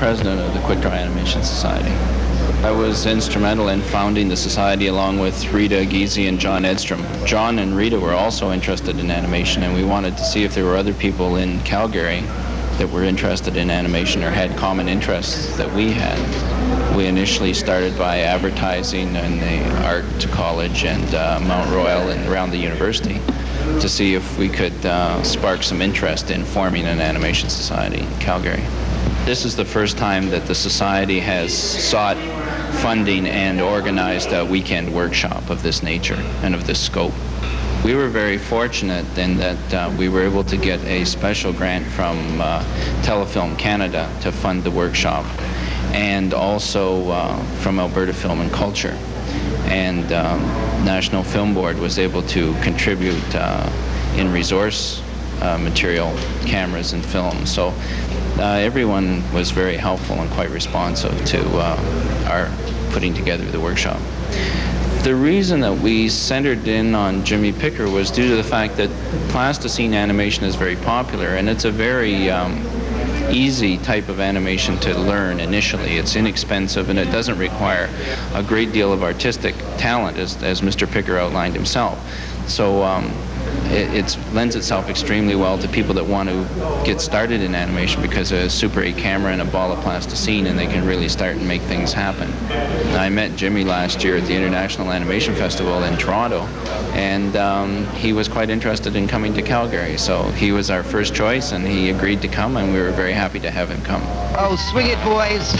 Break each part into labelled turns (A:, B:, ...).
A: president of the Quickdraw Animation Society. I was instrumental in founding the society along with Rita Giese and John Edstrom. John and Rita were also interested in animation, and we wanted to see if there were other people in Calgary that were interested in animation or had common interests that we had. We initially started by advertising in the art college and Mount Royal and around the university to see if we could spark some interest in forming an animation society in Calgary. This is the first time that the society has sought funding and organized a weekend workshop of this nature and of this scope. We were very fortunate in that we were able to get a special grant from Telefilm Canada to fund the workshop, and also from Alberta Film and Culture. And National Film Board was able to contribute in resource material, cameras and film. So everyone was very helpful and quite responsive to our putting together the workshop. The reason that we centered in on Jimmy Picker was due to the fact that plasticine animation is very popular, and it's a very easy type of animation to learn initially. It's inexpensive and it doesn't require a great deal of artistic talent, as Mr. Picker outlined himself. So it lends itself extremely well to people that want to get started in animation because of a Super 8 camera and a ball of plasticine, and they can really start and make things happen. I met Jimmy last year at the International Animation Festival in Toronto, and he was quite interested in coming to Calgary. So he was our first choice, and he agreed to come, and we were very happy to have him come.
B: Oh, swing it, boys.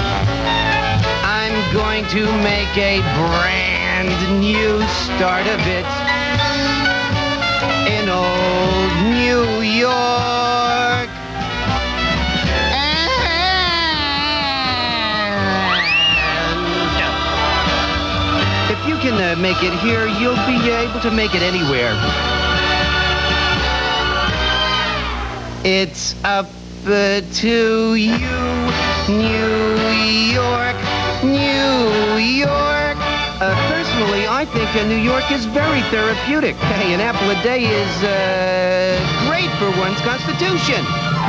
B: I'm going to make a brand new start of it in old New York. And if you can make it here, you'll be able to make it anywhere. It's up to you, New York, New York. Personally, I think New York is very therapeutic. Hey, an apple a day is great for one's constitution.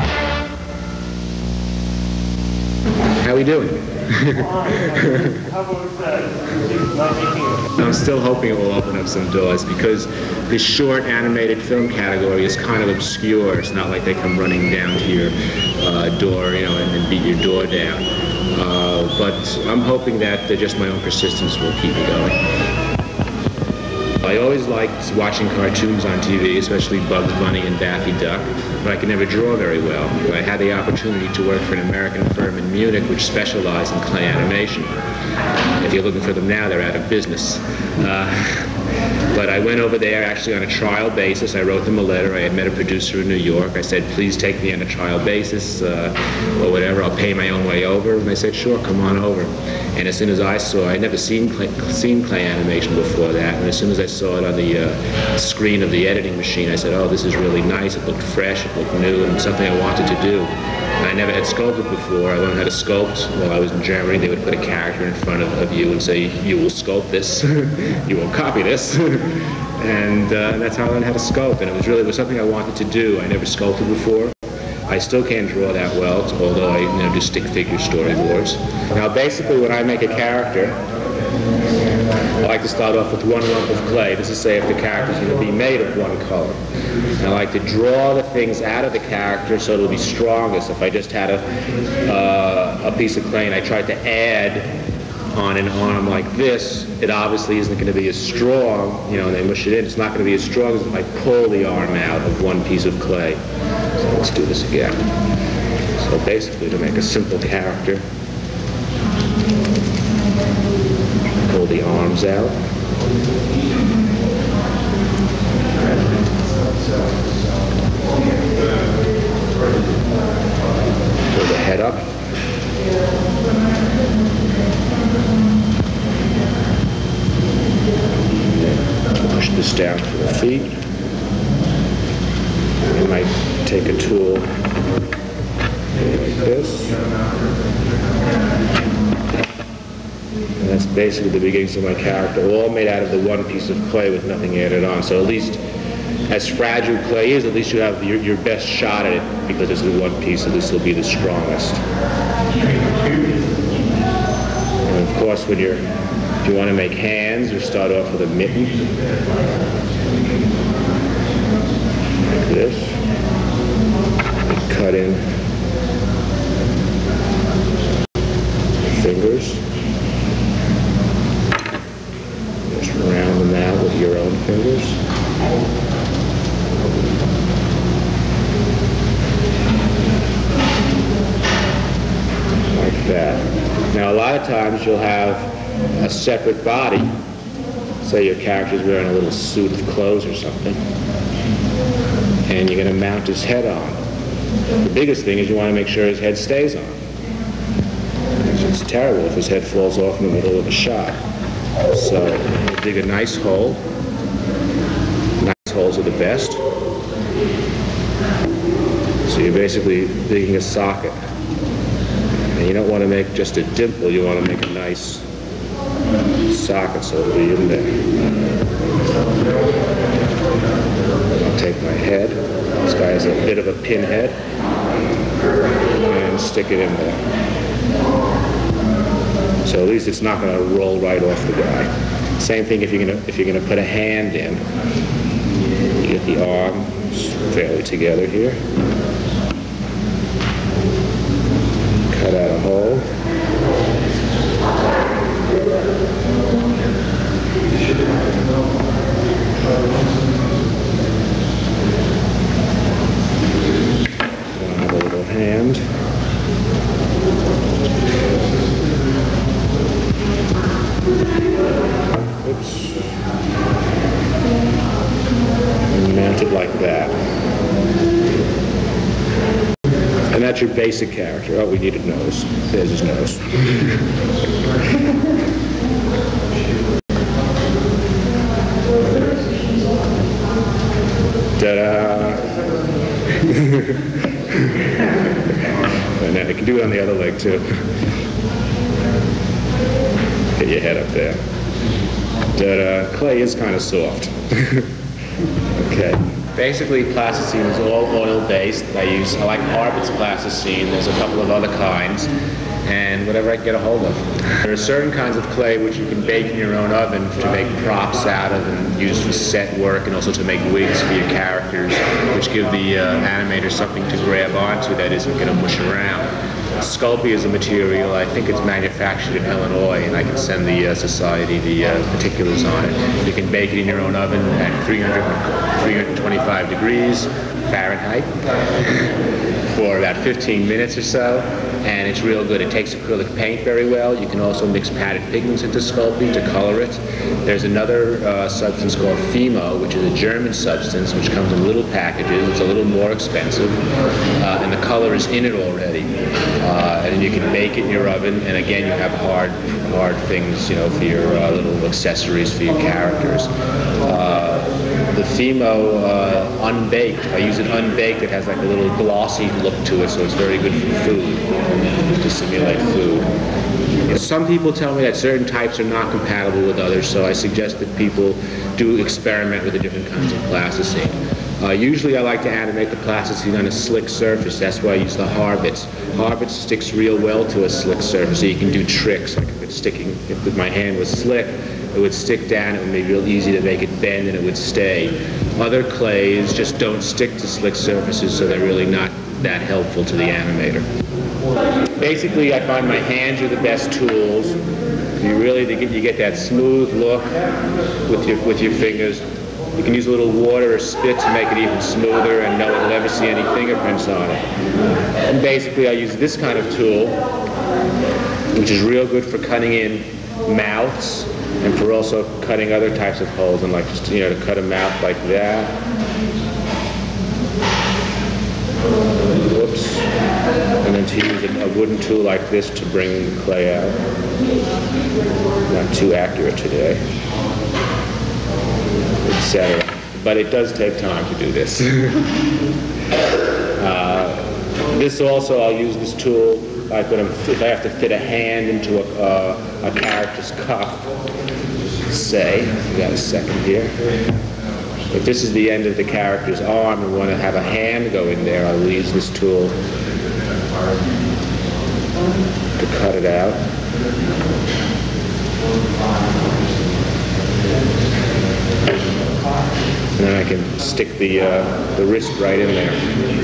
C: How we doing? I'm still hoping it will open up some doors, because the short animated film category is kind of obscure. It's not like they come running down to your door, you know, and beat your door down. But I'm hoping that just my own persistence will keep me going. I always liked watching cartoons on TV, especially Bugs Bunny and Daffy Duck, but I could never draw very well. I had the opportunity to work for an American firm in Munich which specialized in clay animation. If you're looking for them now, they're out of business. But I went over there actually on a trial basis. I wrote them a letter. I had met a producer in New York. I said, please take me on a trial basis or whatever. I'll pay my own way over. And they said, sure, come on over. And as soon as I saw, I'd never seen clay animation before that. And as soon as I saw it on the screen of the editing machine, I said, oh, this is really nice. It looked fresh, it looked new, and something I wanted to do. And I never had sculpted before. I learned how to sculpt while I was in Germany. They would put a character in front of you and say, you will sculpt this, you will copy this. And that's how I learned how to sculpt. And it was something I wanted to do. I never sculpted before. I still can't draw that well, although I do stick figure storyboards. Now basically when I make a character, I like to start off with one lump of clay. This is, say, if the character is going to be made of one color. And I like to draw the things out of the character so it'll be strongest. If I just had a piece of clay and I tried to add on an arm like this, it obviously isn't going to be as strong, you know, and they mush it in. It's not going to be as strong as if I pull the arm out of one piece of clay. So let's do this again. So basically, to make a simple character, pull the arms out. Pull the head up. Push this down to the feet. I might take a tool like this. And that's basically the beginnings of my character, all made out of the one piece of clay with nothing added on. So at least As fragile clay is, at least you have your best shot at it, because it's the one piece that this will be the strongest. And of course, if you want to make hands, you start off with a mitten, like this. You cut in fingers. Just round them out with your own fingers. Like that. Now, a lot of times you'll have a separate body. Say your character's wearing a little suit of clothes or something, and you're going to mount his head on. The biggest thing is you want to make sure his head stays on. It's terrible if his head falls off in the middle of a shot. So you dig a nice hole. Nice holes are the best. So you're basically digging a socket. And you don't want to make just a dimple, you want to make a nice socket so it'll be in there. I'll take my head. This guy has a bit of a pinhead. And stick it in there. So at least it's not going to roll right off the guy. Same thing if you're going to put a hand in. You get the arms fairly together here. Cut out a hole. Have a little hand. Oops. And mount it like that. And that's your basic character. Oh, we need a nose. There's his nose. Ta-da! And then I can do it on the other leg too. Get your head up there. Ta-da! Clay is kind of soft. Okay. Basically, plasticine is all oil-based. I like Harvard's plasticine. There's a couple of other kinds, and whatever I can get a hold of. There are certain kinds of clay which you can bake in your own oven to make props out of and use for set work, and also to make wigs for your characters, which give the animator something to grab onto that isn't going to mush around. Sculpey is a material, I think it's manufactured in Illinois, and I can send the Society the particulars on it. You can bake it in your own oven at 325 degrees Fahrenheit for about 15 minutes or so, and it's real good. It takes acrylic paint very well. You can also mix padded pigments into Sculpey to color it. There's another substance called Fimo, which is a German substance which comes in little packages. It's a little more expensive, and the color is in it already. And you can bake it in your oven, and again you have hard things, you know, for your little accessories for your characters. The Fimo unbaked, I use it unbaked. It has like a little glossy look to it, so it's very good for food, to simulate food. Some people tell me that certain types are not compatible with others, so I suggest that people do experiment with the different kinds of plasticine. Usually I like to animate the plasticine on a slick surface. That's why I use the Harbits. Harbits sticks real well to a slick surface, so you can do tricks. Like if my hand was slick, it would stick down. It would be real easy to make it bend, and it would stay. Other clays just don't stick to slick surfaces, so they're really not that helpful to the animator. Basically, I find my hands are the best tools. You get that smooth look with your fingers. You can use a little water or spit to make it even smoother, and no one will ever see any fingerprints on it. And basically, I use this kind of tool, which is real good for cutting in mouths and for also cutting other types of holes, and like just, you know, to cut a mouth like that. Whoops. And then to use a wooden tool like this to bring the clay out. Not too accurate today, etc. But it does take time to do this. This also, I'll use this tool like if I have to fit a hand into a character's cuff. Say, we got a second here. If this is the end of the character's arm and want to have a hand go in there, I'll use this tool to cut it out. And then I can stick the wrist right in there.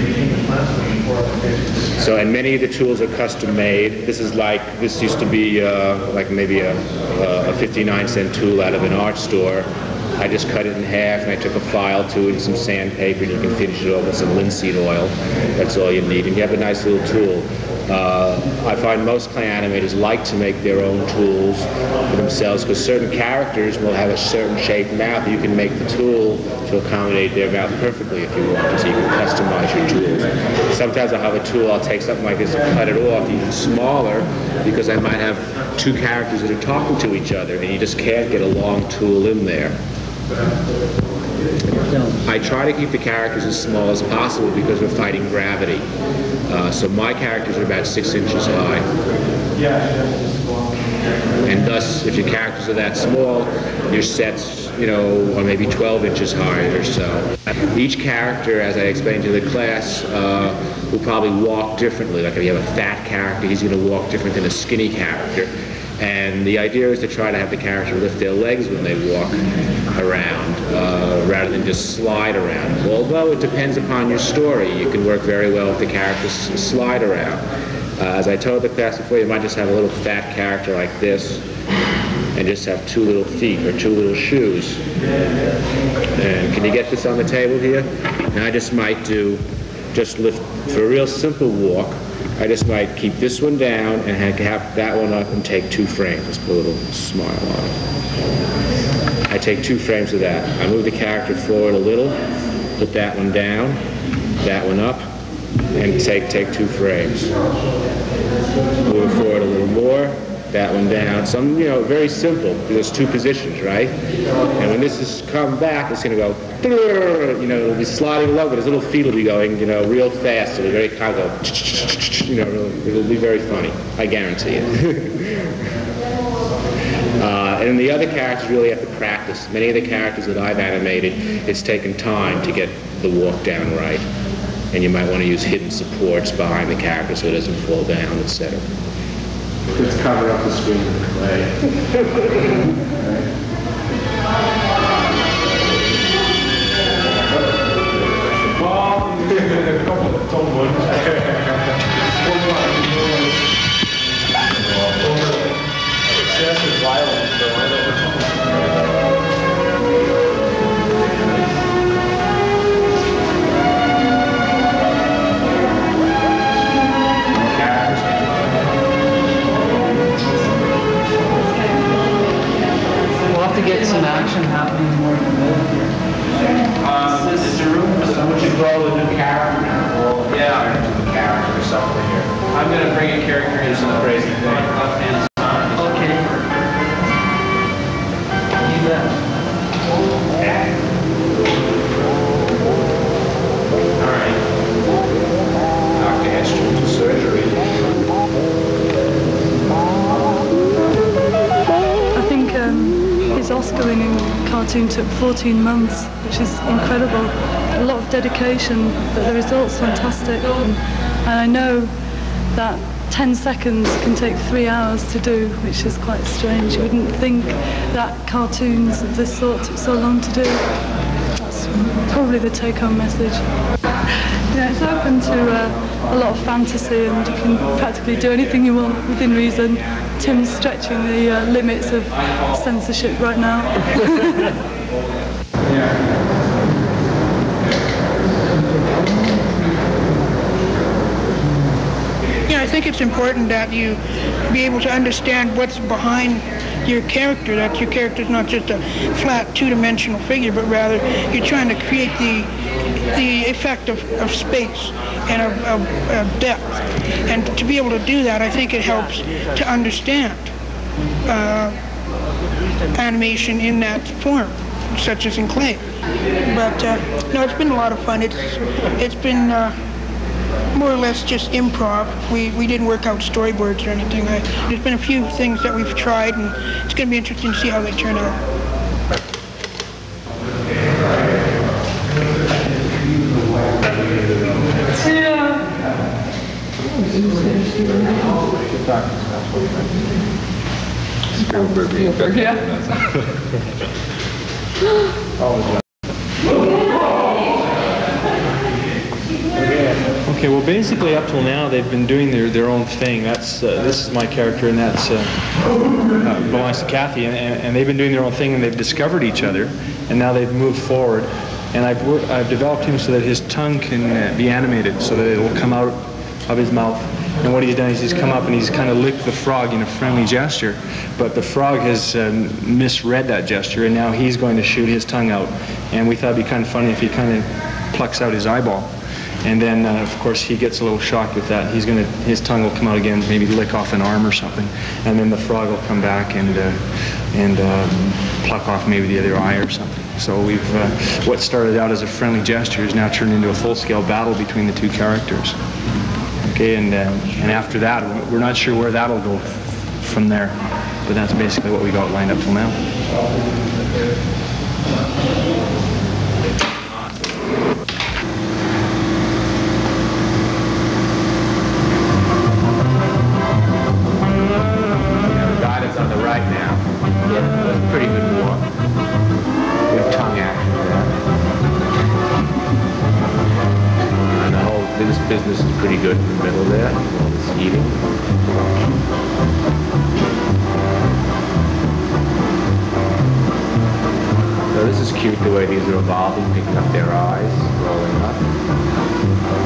C: So, and many of the tools are custom made. This used to be like maybe a 59-cent tool out of an art store. I just cut it in half and I took a file to it and some sandpaper, and you can finish it off with some linseed oil. That's all you need, and you have a nice little tool. I find most clay animators like to make their own tools for themselves, because certain characters will have a certain shaped mouth. You can make the tool to accommodate their mouth perfectly if you want to, so you can customize your tools. Sometimes I'll have a tool, I'll take something like this and cut it off even smaller, because I might have two characters that are talking to each other, and you just can't get a long tool in there. I try to keep the characters as small as possible because we're fighting gravity. So my characters are about 6 inches high. And thus, if your characters are that small, your sets, are maybe 12 inches high or so. Each character, as I explained to the class, will probably walk differently. Like if you have a fat character, he's going to walk different than a skinny character. And the idea is to try to have the character lift their legs when they walk around, rather than just slide around. Although it depends upon your story. You can work very well if the characters slide around. As I told the class before, you might just have a little fat character like this, and just have 2 little feet or 2 little shoes. And can you get this on the table here? And I just might just lift, for a real simple walk, I just might keep this one down and have that one up and take 2 frames. Let's put a little smile on it. I take 2 frames of that. I move the character forward a little, put that one down, that one up, and take 2 frames. Move it forward a little more, that one down. So I'm, very simple. There's 2 positions, right? And when this is come back, it's going to go, it'll be sliding along, but his little feet will be going, real fast. It'll be very kind of go, it'll be very funny. I guarantee it. And the other characters really have to practice. Many of the characters that I've animated, it's taken time to get the walk down right. And you might want to use hidden supports behind the character so it doesn't fall down, etc.
D: Let's cover up the screen with clay. Excessive violence, though, I don't know.
E: To get some action happening more than
D: Is there room for someone to draw the new character? Yeah, the character or something here. I'm going to bring a character in some crazy thing.
E: Okay. You bet.
D: All right. Dr. Hedstrom to surgery.
F: I think his Oscar-winning cartoon took 14 months, which is incredible. A lot of dedication, but the result's fantastic. And I know that 10 seconds can take 3 hours to do, which is quite strange. You wouldn't think that cartoons of this sort took so long to do. That's probably the take-home message. Yeah, it's open to a lot of fantasy, and you can practically do anything you want within reason. Tim's stretching the limits of censorship right now.
G: Yeah, I think it's important that you be able to understand what's behind your character, that your character is not just a flat two-dimensional figure, but rather you're trying to create the effect of space and of depth. And to be able to do that, I think it helps to understand animation in that form, such as in clay. But no, it's been a lot of fun. It's been more or less just improv. We didn't work out storyboards or anything. There's been a few things that we've tried, and it's going to be interesting to see how they turn out.
C: Spielberg,
E: yeah.
H: Okay, well, basically up till now they've been doing their own thing. That's this is my character, and that's belongs to Kathy, and they've been doing their own thing, and they've discovered each other, and now they've moved forward. And I've developed him so that his tongue can be animated, so that it will come out of his mouth. And what he's done is he's come up and he's kind of licked the frog in a friendly gesture, but the frog has misread that gesture, and now he's going to shoot his tongue out. And we thought it'd be kind of funny if he kind of plucks out his eyeball. And then, of course, he gets a little shocked with that. His tongue will come out again, maybe lick off an arm or something, and then the frog will come back and pluck off maybe the other eye or something. So what started out as a friendly gesture has now turned into a full-scale battle between the two characters. Okay, and after that, we're not sure where that'll go from there, but that's basically what we got lined up till now.
C: On the right now. Yeah. Pretty good walk. Good tongue action there. And the whole this business is pretty good in the middle there. All this eating. So this is cute the way these are evolving, picking up their eyes, rolling up.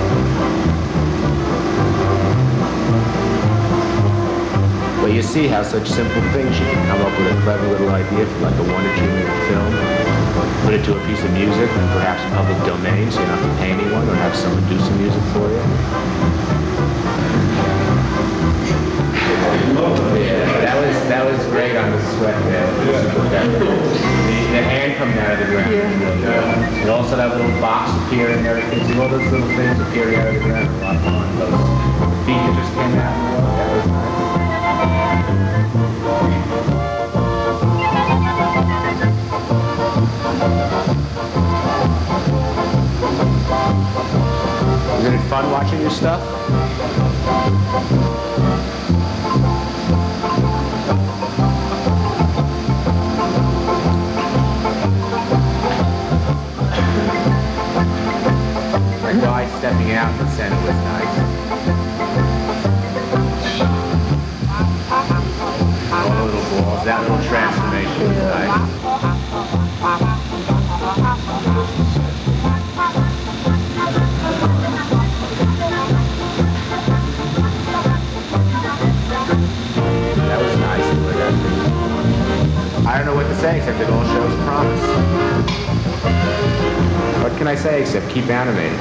C: But you see how such simple things you can come up with a clever little idea for like a 1 or 2 minute film, put it to a piece of music, and perhaps public domain, so you don't have to pay anyone or have someone do some music for you. That was great on the sweat there. The hand coming out of the ground. Yeah. And also that little box appearing and everything. See all those little things appearing out of the ground. A lot of fun. Those feet that just came out. That was nice. Isn't it fun watching your stuff? The guy stepping out in the center was nice. All the little balls, that little transformation was nice. That was nice the way that thing. I don't know what to say except it all shows promise. What can I say except keep animating?